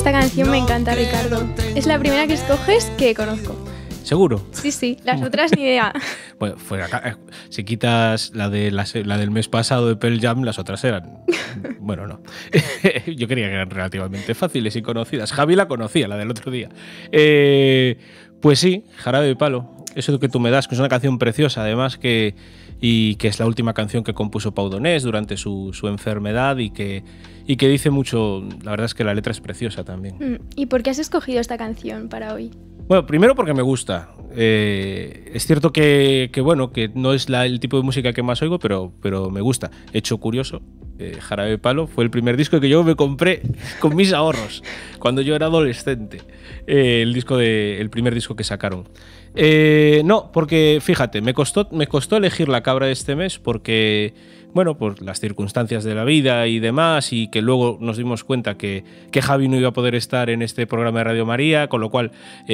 Esta canción me encanta, Ricardo. Es la primera que escoges que conozco. ¿Seguro? Sí, las otras ni idea. Bueno, si quitas la del mes pasado de Pearl Jam, las otras eran... Bueno, no. Yo creía que eran relativamente fáciles y conocidas. Javi la conocía, la del otro día. Pues sí, Jarabe de Palo. Eso que tú me das, que es una canción preciosa, además, y que es la última canción que compuso Pau Donés durante su enfermedad y que dice mucho. La verdad es que la letra es preciosa también. ¿Y por qué has escogido esta canción para hoy? Bueno, primero porque me gusta. Es cierto que no es el tipo de música que más oigo, pero me gusta. Hecho curioso, Jarabe de Palo fue el primer disco que yo me compré con mis ahorros cuando yo era adolescente. El primer disco que sacaron. No, porque fíjate, me costó elegir la cabra de este mes porque, bueno, por las circunstancias de la vida y demás, y que luego nos dimos cuenta que Javi no iba a poder estar en este programa de Radio María, con lo cual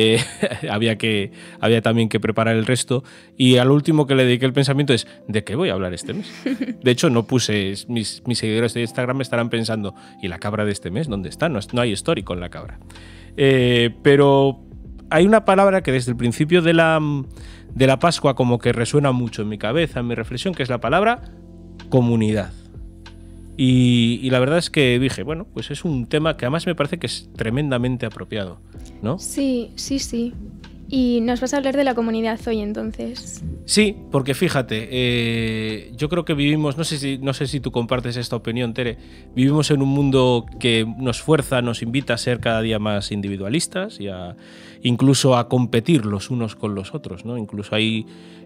había también que preparar el resto, y al último que le dediqué el pensamiento es ¿de qué voy a hablar este mes? De hecho, no puse, mis seguidores de Instagram me estarán pensando ¿y la cabra de este mes dónde está? No hay story con la cabra. Pero hay una palabra que desde el principio de la Pascua como que resuena mucho en mi cabeza, en mi reflexión, que es la palabra comunidad. Y la verdad es que dije, bueno, pues es un tema que además me parece que es tremendamente apropiado, ¿no? Sí. Y nos vas a hablar de la comunidad hoy, entonces. Sí, porque fíjate, yo creo que vivimos, no sé si tú compartes esta opinión, Tere, vivimos en un mundo que nos fuerza, nos invita a ser cada día más individualistas y incluso a competir los unos con los otros, ¿no? Incluso hay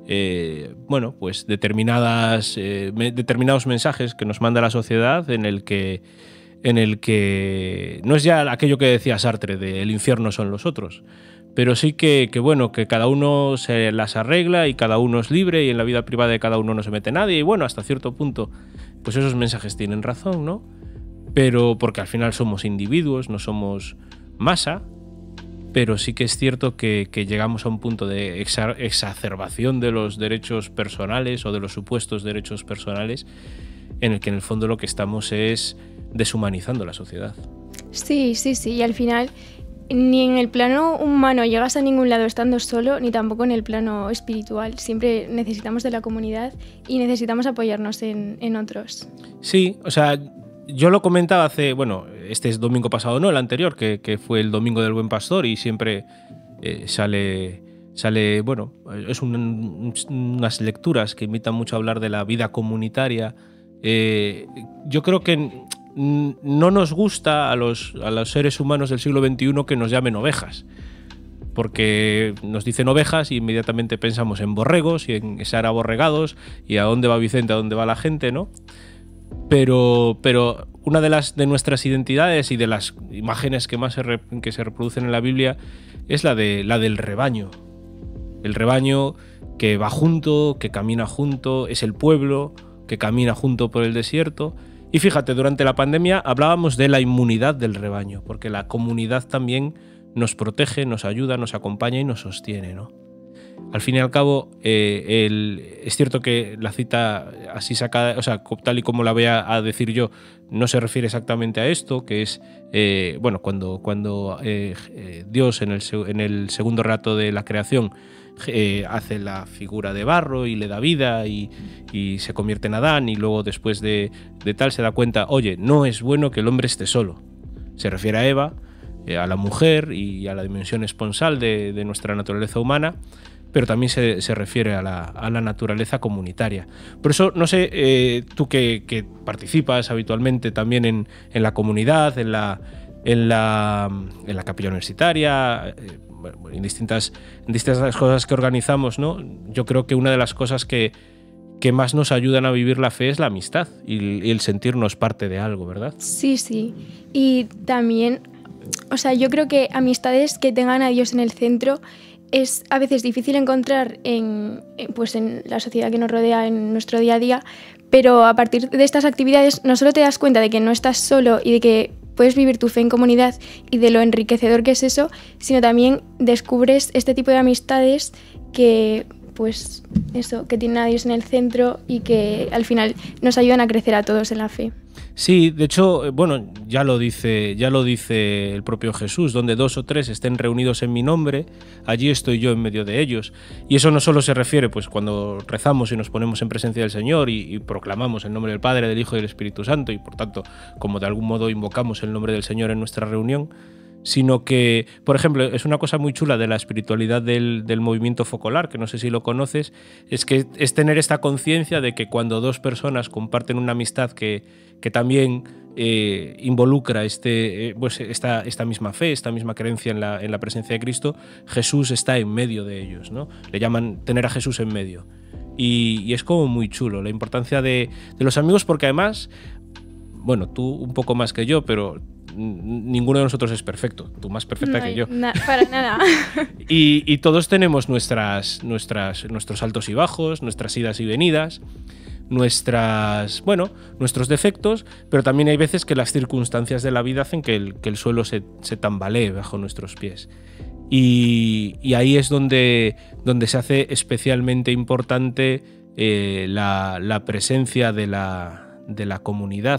pues determinados mensajes que nos manda la sociedad en el que no es ya aquello que decía Sartre de el infierno son los otros, pero sí que cada uno se las arregla y cada uno es libre y en la vida privada de cada uno no se mete nadie, y bueno, hasta cierto punto pues esos mensajes tienen razón, ¿no? Pero porque al final somos individuos, no somos masa. Pero sí que es cierto que llegamos a un punto de exacerbación de los derechos personales o de los supuestos derechos personales, en el que en el fondo lo que estamos es deshumanizando la sociedad. Sí, y al final ni en el plano humano llegas a ningún lado estando solo, ni tampoco en el plano espiritual. Siempre necesitamos de la comunidad y necesitamos apoyarnos en otros. Sí, o sea, yo lo comentaba este es domingo pasado, no, el anterior, que fue el Domingo del Buen Pastor, y siempre sale bueno, es unas lecturas que invitan mucho a hablar de la vida comunitaria. Yo creo que no nos gusta a los seres humanos del siglo XXI que nos llamen ovejas, porque nos dicen ovejas y inmediatamente pensamos en borregos y en ser aborregados y a dónde va Vicente, a dónde va la gente, ¿no? Pero una de nuestras identidades y de las imágenes que más que se reproducen en la Biblia es la del rebaño. El rebaño que va junto, que camina junto, es el pueblo que camina junto por el desierto. Y fíjate, durante la pandemia hablábamos de la inmunidad del rebaño, porque la comunidad también nos protege, nos ayuda, nos acompaña y nos sostiene, ¿no? Al fin y al cabo, es cierto que la cita así sacada, o sea, tal y como la voy a decir yo, no se refiere exactamente a esto, que es cuando Dios en el segundo relato de la creación hace la figura de barro y le da vida y se convierte en Adán, y luego después de tal se da cuenta, oye, no es bueno que el hombre esté solo. Se refiere a Eva, a la mujer y a la dimensión esponsal de nuestra naturaleza humana, pero también se refiere a la naturaleza comunitaria. Por eso, no sé, tú que participas habitualmente también en la comunidad, en la capilla universitaria, en distintas cosas que organizamos, ¿no? Yo creo que una de las cosas que más nos ayudan a vivir la fe es la amistad y el sentirnos parte de algo, ¿verdad? Sí. Y también, o sea, yo creo que amistades que tengan a Dios en el centro es a veces difícil encontrar en la sociedad que nos rodea, en nuestro día a día, pero a partir de estas actividades no solo te das cuenta de que no estás solo y de que puedes vivir tu fe en comunidad y de lo enriquecedor que es eso, sino también descubres este tipo de amistades que pues eso, que tienen a Dios en el centro y que al final nos ayudan a crecer a todos en la fe. Sí, de hecho, bueno, ya lo dice el propio Jesús: donde 2 o 3 estén reunidos en mi nombre, allí estoy yo en medio de ellos. Y eso no solo se refiere pues cuando rezamos y nos ponemos en presencia del Señor y proclamamos el nombre del Padre, del Hijo y del Espíritu Santo, y por tanto, como de algún modo invocamos el nombre del Señor en nuestra reunión, sino que, por ejemplo, es una cosa muy chula de la espiritualidad del movimiento focolar, que no sé si lo conoces, es que es tener esta conciencia de que cuando 2 personas comparten una amistad que también involucra pues esta misma fe, esta misma creencia en la presencia de Cristo, Jesús está en medio de ellos, ¿no? Le llaman tener a Jesús en medio. Y es como muy chulo la importancia de los amigos, porque además, bueno, tú un poco más que yo, pero ninguno de nosotros es perfecto, tú más perfecta que yo. Para nada. Y todos tenemos nuestros altos y bajos, nuestras idas y venidas, nuestros defectos, pero también hay veces que las circunstancias de la vida hacen que el suelo se tambalee bajo nuestros pies. Y ahí es donde se hace especialmente importante la presencia de la comunidad.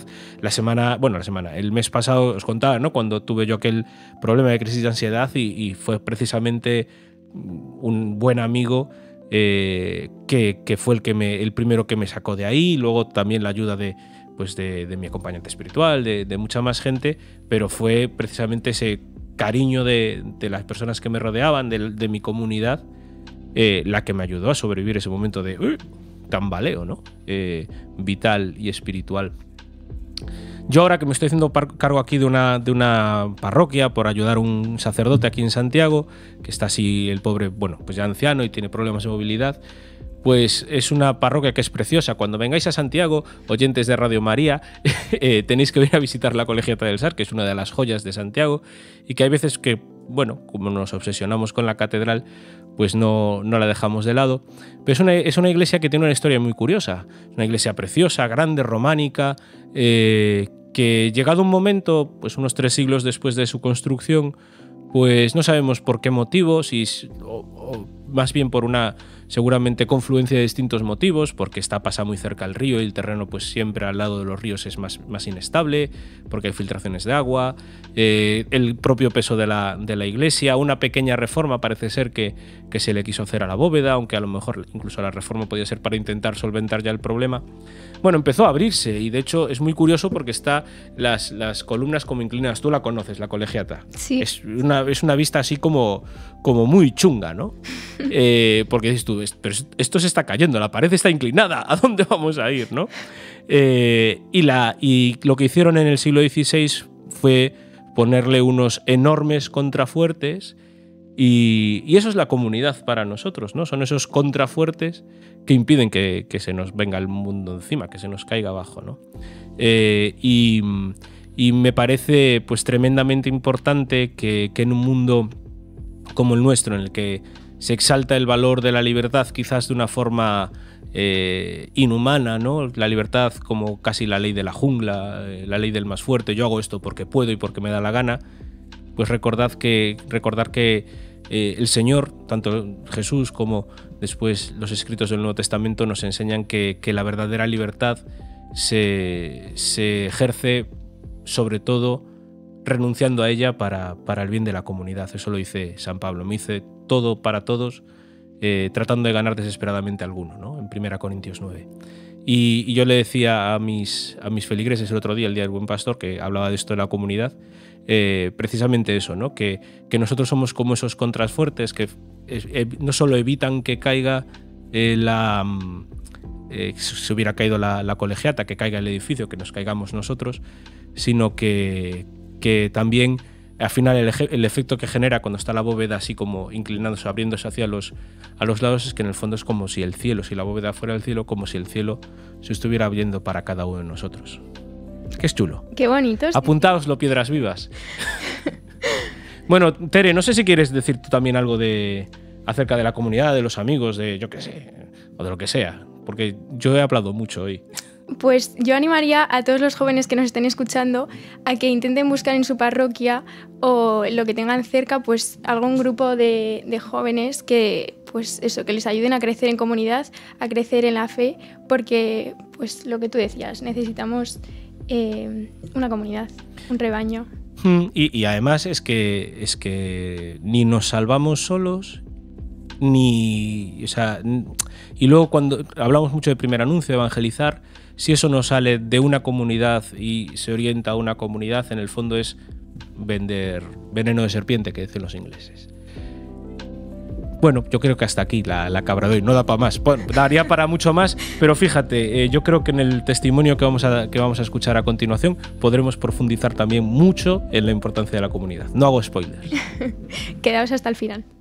El mes pasado os contaba, ¿no?, cuando tuve yo aquel problema de crisis de ansiedad y fue precisamente un buen amigo que fue el primero que me sacó de ahí, y luego también la ayuda de mi acompañante espiritual, de mucha más gente, pero fue precisamente ese cariño de las personas que me rodeaban, de mi comunidad, la que me ayudó a sobrevivir ese momento de tambaleo, ¿no? Vital y espiritual. Yo ahora que me estoy haciendo cargo aquí de una parroquia por ayudar a un sacerdote aquí en Santiago, que está así el pobre, bueno, pues ya anciano y tiene problemas de movilidad, pues es una parroquia que es preciosa. Cuando vengáis a Santiago, oyentes de Radio María, tenéis que venir a visitar la Colegiata del Sar, que es una de las joyas de Santiago, y que hay veces que, bueno, como nos obsesionamos con la catedral, pues no la dejamos de lado. Pero es una iglesia que tiene una historia muy curiosa. Una iglesia preciosa, grande, románica, que llegado un momento, pues unos 3 siglos después de su construcción, pues no sabemos por qué motivo, o más bien por una seguramente confluencia de distintos motivos, porque pasa muy cerca al río y el terreno pues siempre al lado de los ríos es más inestable, porque hay filtraciones de agua, el propio peso de la iglesia, una pequeña reforma parece ser que se le quiso hacer a la bóveda, aunque a lo mejor incluso la reforma podía ser para intentar solventar ya el problema. Bueno, empezó a abrirse, y de hecho es muy curioso porque está las columnas como inclinadas. Tú la conoces, la Colegiata. Sí. Es una vista así como muy chunga, ¿no? Porque dices tú, pero esto se está cayendo, la pared está inclinada, ¿a dónde vamos a ir, no? Y lo que hicieron en el siglo XVI fue ponerle unos enormes contrafuertes, y eso es la comunidad para nosotros, ¿no? Son esos contrafuertes que impiden que se nos venga el mundo encima, que se nos caiga abajo, ¿no? Y me parece pues tremendamente importante que en un mundo como el nuestro, en el que se exalta el valor de la libertad quizás de una forma inhumana, ¿no? La libertad como casi la ley de la jungla, la ley del más fuerte, yo hago esto porque puedo y porque me da la gana, pues recordar que el Señor, tanto Jesús como después los escritos del Nuevo Testamento, nos enseñan que la verdadera libertad se ejerce sobre todo renunciando a ella para el bien de la comunidad. Eso lo dice San Pablo: me hice todo para todos, tratando de ganar desesperadamente a alguno, ¿no? En 1 Corintios 9. Y yo le decía a mis feligreses el otro día, el Día del Buen Pastor, que hablaba de esto de la comunidad, precisamente eso, ¿no? Que nosotros somos como esos contrafuertes que no solo evitan que caiga si hubiera caído la colegiata, que caiga el edificio, que nos caigamos nosotros, sino que también al final el efecto que genera cuando está la bóveda así como inclinándose, abriéndose hacia a los lados, es que en el fondo es como si la bóveda fuera el cielo, como si el cielo se estuviera abriendo para cada uno de nosotros. Que es chulo. Qué bonito. Apuntaoslo, piedras vivas. Bueno, Tere, no sé si quieres decir tú también algo acerca de la comunidad, de los amigos, de yo qué sé, o de lo que sea, porque yo he hablado mucho hoy. Pues yo animaría a todos los jóvenes que nos estén escuchando a que intenten buscar en su parroquia o lo que tengan cerca, pues algún grupo de jóvenes que pues eso, que les ayuden a crecer en comunidad, a crecer en la fe, porque pues lo que tú decías, necesitamos una comunidad, un rebaño. Y además es que ni nos salvamos solos, ni, o sea, y luego cuando hablamos mucho de primer anuncio, de evangelizar, si eso no sale de una comunidad y se orienta a una comunidad, en el fondo es vender veneno de serpiente, que dicen los ingleses. Bueno, yo creo que hasta aquí la cabra de hoy, no da para más. Bueno, daría para mucho más, pero fíjate, yo creo que en el testimonio que vamos a escuchar a continuación podremos profundizar también mucho en la importancia de la comunidad. No hago spoilers. Quedaos hasta el final.